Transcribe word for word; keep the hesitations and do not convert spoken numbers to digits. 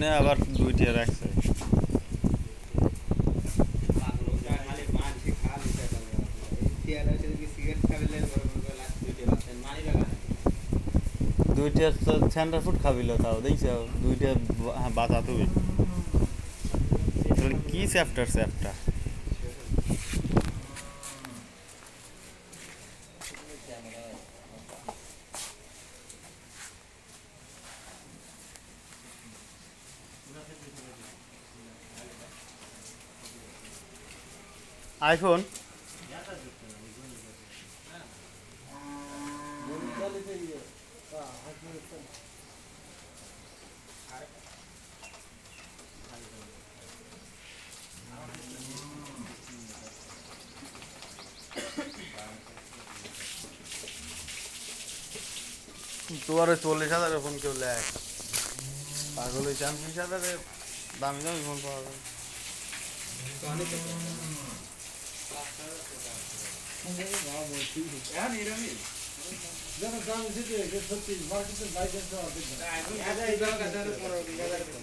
জন্য আবার দুইটা রাখছে দুইটা সেন্টার ফুড খাবিল তাও দেখছ দুইটা বাতা তুই কি চ্যাপ্টার চ্যাপ্টার আইফোন তোমার ওই চল্লিশ হাজারের ফোন কেউ লেখ পাগল ওই চল্লিশ হাজারের দামি দামি ফোন পাওয়া যায় যারা দাম দিতে সত্যি মার্কেটের বাইরে